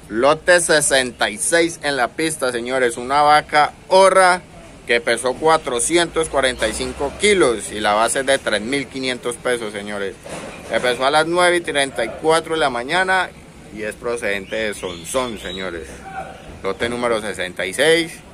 Lote 66 en la pista, señores. Una vaca horra que pesó 445 kilos y la base es de 3.500 pesos, señores. Empezó a las 9:34 de la mañana y es procedente de Sonsón, señores. Lote número 66.